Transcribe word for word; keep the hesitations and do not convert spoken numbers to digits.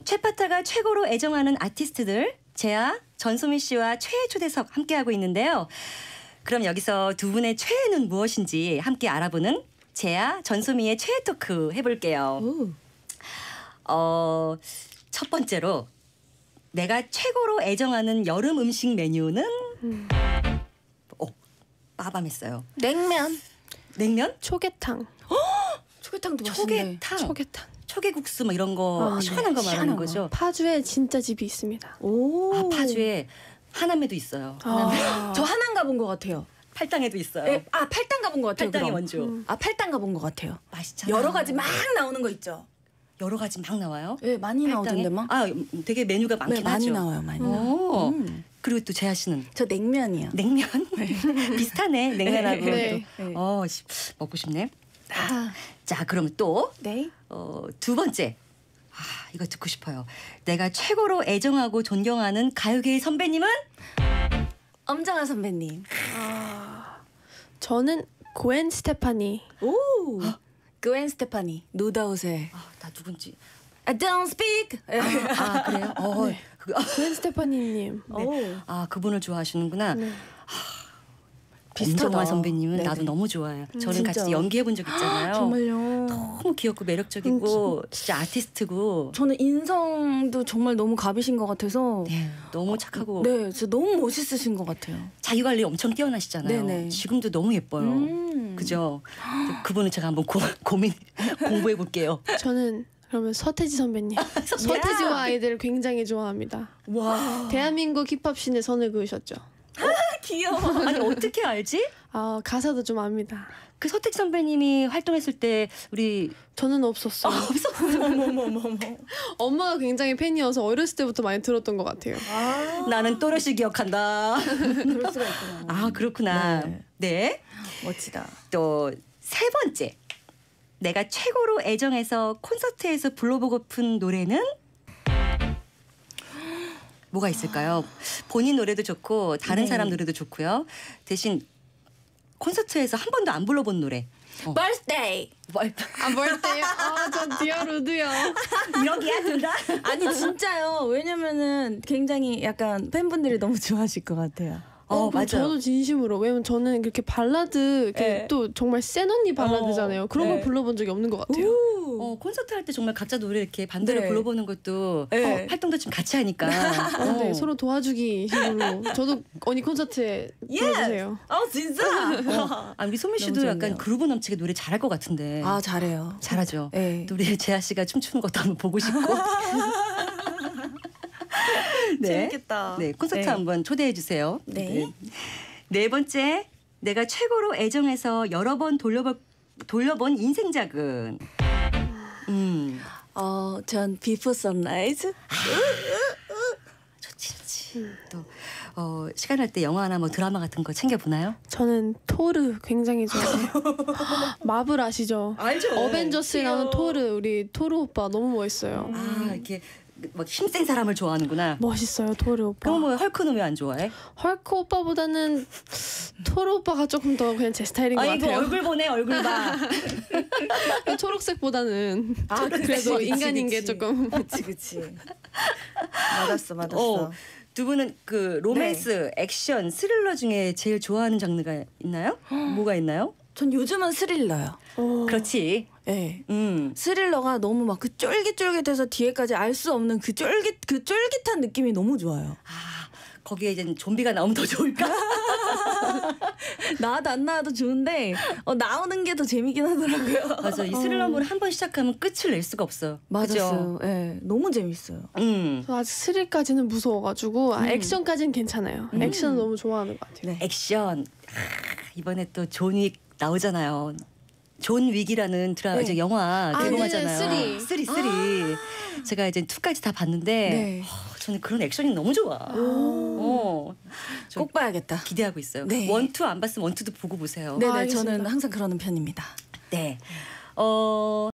최파타가 최고로 애정하는 아티스트들 재아, 전소미 씨와 최애 초대석 함께하고 있는데요. 그럼 여기서 두 분의 최애는 무엇인지 함께 알아보는 재아, 전소미의 최애 토크 해볼게요. 오. 어, 첫 번째로 내가 최고로 애정하는 여름 음식 메뉴는 음. 오, 빠밤했어요. 냉면. 냉면? 초계탕. 초계탕도 맛있네. 초계탕. 초계탕. 초계국수 뭐 이런 거 아, 네. 시원한 거 말하는 시원한 거죠? 파주에 진짜 집이 있습니다. 오. 아, 파주에 하남에도 있어요. 아. 저 하남 가본 것 같아요. 팔당에도 있어요. 에, 아 팔당 가본 것 같아요. 팔당의 그럼. 원조. 음. 아 팔당 가본 것 같아요. 맛있잖아요. 여러 가지 막 나오는 거 있죠. 여러 가지 막 나와요. 예, 많이 나오던데 막. 아, 되게 메뉴가 많긴 네, 많이 하죠. 나와요, 많이. 오. 음. 그리고 또 재하 씨는 저 냉면이요. 냉면 비슷하네. 냉면하고. 네. 또. 네. 어, 씨, 먹고 싶네. 아, 자, 그럼 또 네. 어, 두 번째. 아, 이거 듣고 싶어요. 내가 최고로 애정하고 존경하는 가요계의 선배님은? 엄정화 선배님. 아. 저는 고엔 스테파니. 오. 그웬 스테파니. 노다우세. 아, 나 누군지. I don't speak. 아, 아 그래요? 어, 네. 그, 고엔 스테파니님. 네. 오. 아, 그분을 좋아하시는구나. 네. 비슷하다. 엄정화 선배님은 네네. 나도 너무 좋아해요. 저는 진짜. 같이 연기해 본 적 있잖아요. 정말요. 너무 귀엽고 매력적이고 진짜 아티스트고 저는 인성도 정말 너무 갑이신 것 같아서. 네, 너무 착하고 네, 진짜 너무 멋있으신 것 같아요. 자기관리 엄청 뛰어나시잖아요. 네네. 지금도 너무 예뻐요. 음. 그죠? 그분은 제가 한번 고, 고민 공부해 볼게요. 저는 그러면 서태지 선배님. 서태지와 아이들을 굉장히 좋아합니다. 와. 대한민국 힙합씬의 선을 그으셨죠. 귀여워. 아니 어떻게 알지? 아 가사도 좀 압니다. 그 서택 선배님이 활동했을 때 우리 저는 없었어요. 어머머머머. 엄마가 굉장히 팬이어서 어렸을 때부터 많이 들었던 것 같아요. 아. 나는 또렷이 기억한다. 그럴 수가 있구나. 아 그렇구나. 네. 네. 멋지다. 또 세 번째. 내가 최고로 애정해서 콘서트에서 불러보고픈 노래는 뭐가 있을까요? 본인 노래도 좋고 다른 네. 사람 노래도 좋고요. 대신 콘서트에서 한 번도 안 불러본 노래. 어. birthday. 뭘 아 뭘때요? 아저 디어루드요. 여기야 둘 다? 아니 진짜요. 왜냐면은 굉장히 약간 팬분들이 너무 좋아하실 것 같아요. 어, 맞아요. 저도 진심으로. 왜냐면 저는 그렇게 발라드 이렇게 네. 또 정말 센 언니 발라드잖아요. 어, 그런 네. 걸 불러본 적이 없는 것 같아요. 어, 콘서트 할 때 정말 각자 노래 이렇게 반대로 네. 불러보는 것도 네. 어, 활동도 좀 같이 하니까. 어, 네, 어. 서로 도와주기 식으로. 저도 언니 콘서트에 불러주세요. 어 진짜. 어. 아, 우리 소미 씨도 너무 약간 좋네요. 그루브 넘치게 노래 잘할 것 같은데. 아 잘해요. 잘하죠. 네. 또 우리 재하 씨가 춤추는 것도 한번 보고 싶고. 네. 재밌겠다. 네, 콘서트 네. 한번 초대해 주세요. 네. 네 번째, 내가 최고로 애정해서 여러 번 돌려본 돌려본 인생작은. 음, 어, 전 비포 선라이즈. 좋지, 좋지. 또 어, 시간 날 때 영화나 뭐 드라마 같은 거 챙겨 보나요? 저는 토르 굉장히 좋아해요. 마블 아시죠? 알죠. 어벤져스에 나오는 토르. 우리 토르 오빠 너무 멋있어요. 아, 이렇게 막 힘센 사람을 좋아하는구나. 멋있어요 토르 오빠. 그럼 뭐 헐크는 왜 안 좋아해? 헐크 오빠보다는 토르 오빠가 조금 더 그냥 제 스타일인 것 아, 이거 같아요. 얼굴 보네, 얼굴 봐. 초록색보다는 아, 그치, 그래도 그치, 인간인 게 그치. 조금. 그치 그치. 맞았어 맞았어. 어, 두 분은 그 로맨스, 액션, 스릴러 중에 제일 좋아하는 장르가 있나요? 뭐가 있나요? 전 요즘은 스릴러요. 어. 그렇지. 예. 음. 스릴러가 너무 막 그 쫄깃쫄깃해서 뒤에까지 알 수 없는 그 쫄깃 그 쫄깃한 느낌이 너무 좋아요. 아, 거기에 이제 좀비가 나오면 더 좋을까? 나와도 안 나와도 좋은데 어, 나오는 게 더 재미긴 하더라고요. 맞아. 이 스릴러물을 한 번 시작하면 끝을 낼 수가 없어. 맞았어요. 예, 너무 재밌어요. 음. 저 아직 스릴까지는 무서워가지고 아, 액션까지는 괜찮아요. 액션 너무 좋아하는 것 같아요. 네. 액션. 아, 이번에 또 존 윅 나오잖아요. 존 윅이라는 드라 네. 이제 영화 아, 개봉하잖아요. 네네, 쓰리, 쓰리. 쓰리. 제가 이제 투까지 다 봤는데 네. 어, 저는 그런 액션이 너무 좋아. 어, 저 꼭 봐야겠다. 기대하고 있어요. 네. 원, 투 안 봤으면 원, 투도 보고 보세요. 네네, 아, 알겠습니다. 저는 항상 그러는 편입니다. 네. 어.